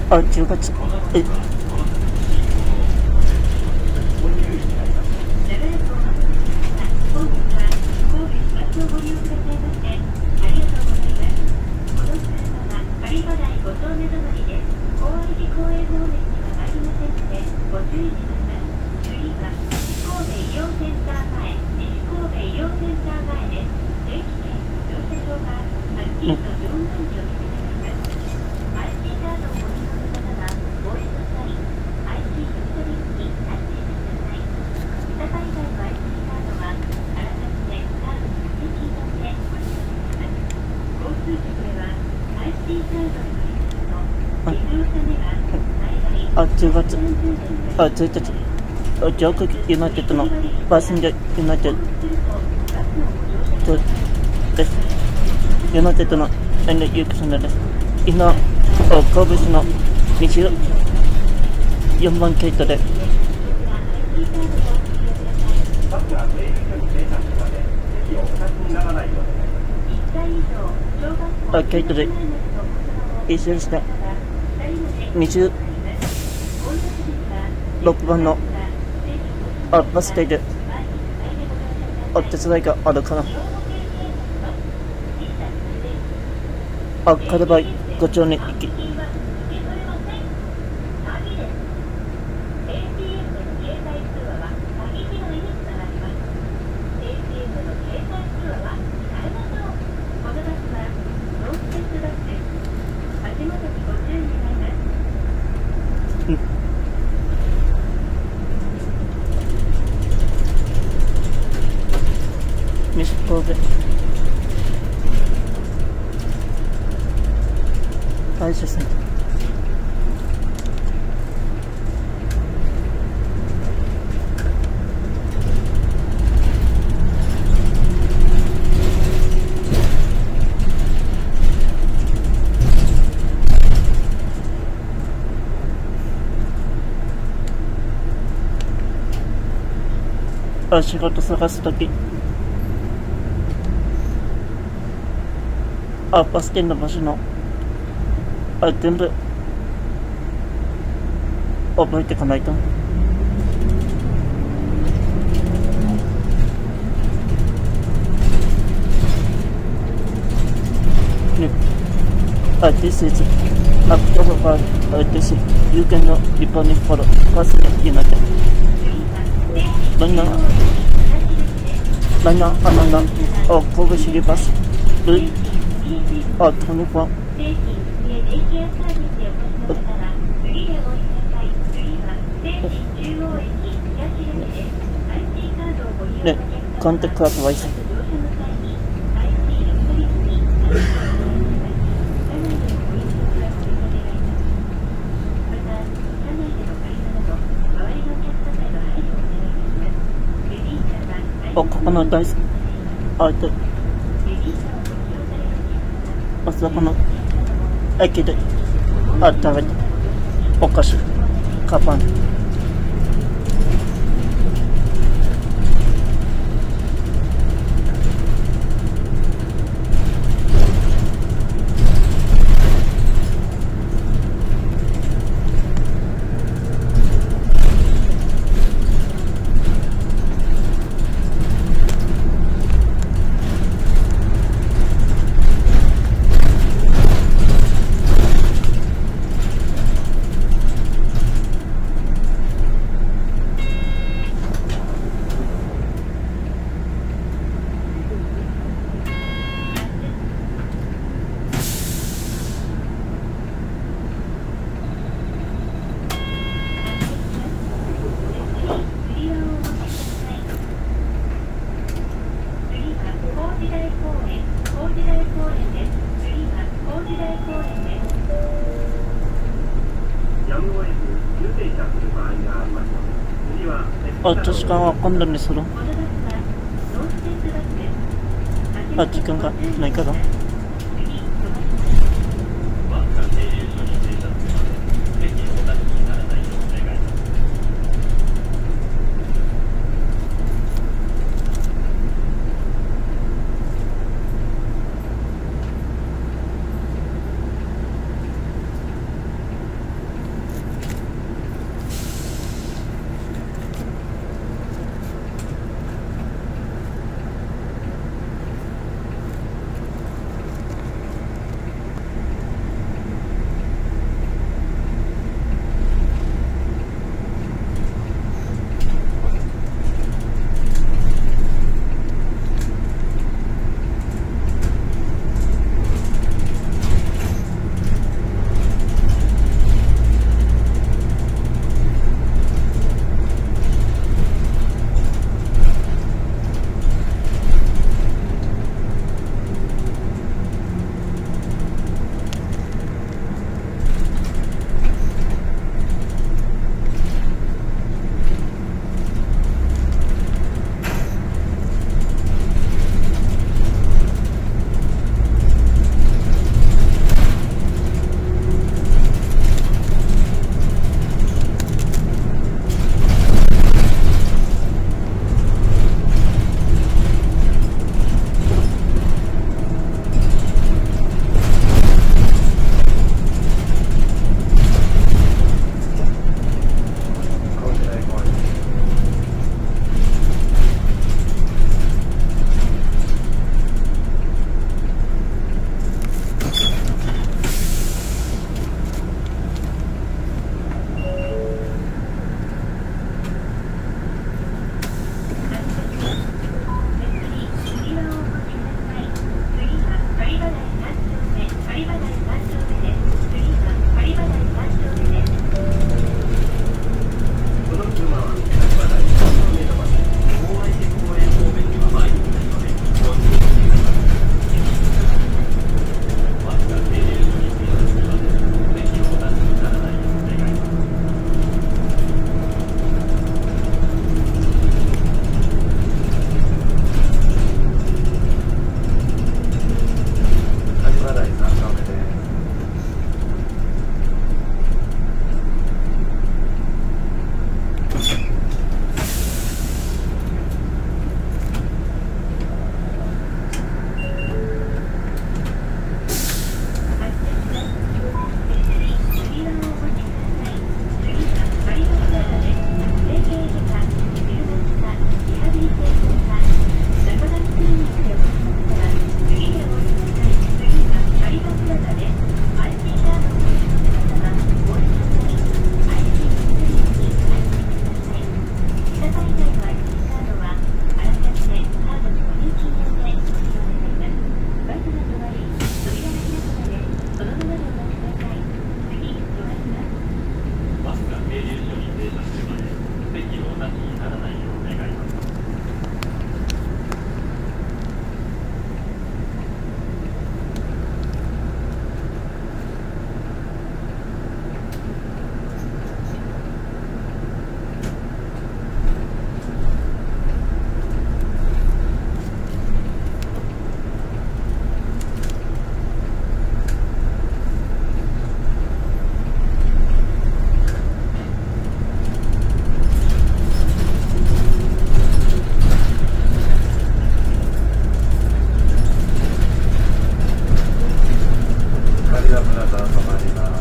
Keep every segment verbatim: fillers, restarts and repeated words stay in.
あ、じゅうがつ。えあ、じゅうがつ。あ、ついたち。あ、ジョークユナイテッドのパーセンジャーユナイテッドです。ユナイテッドのエンドユーキさんです。今、神戸市のにじゅうよんばんゲートで、あ、ゲートで一周してにじゅうろくばんのあバス停でお手伝いがあるかな。あ、カルバイご丁に行き、西神戸大社線。あ、仕事探すとき、あ、バス停の場所のあ、全部覚えていかないと。ね、あ、this is October first, uh, this is you can report me for personal United. ライナー、ライナー、あ、なんだ、あ、神戸市リバス、ルイ、あ、トニファン。ね、コンタクトアドバイス。あ、ここの大好き。あ、で、あそこの駅で、あ、食べて、お菓子、カバン。あ、時間は今度にする。あ、時間がないから。 ドは止まります。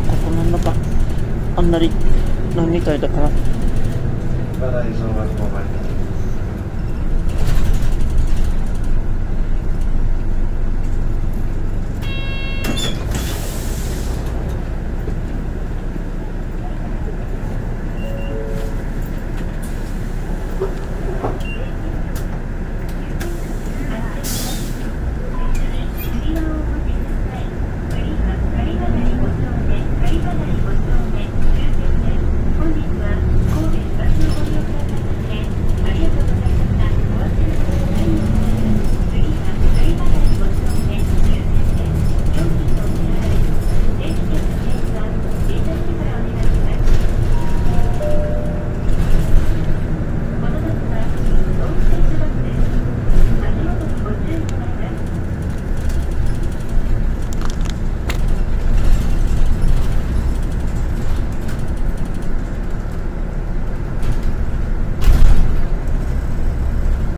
あんなに何みたいだから。 まだ異常は止まります。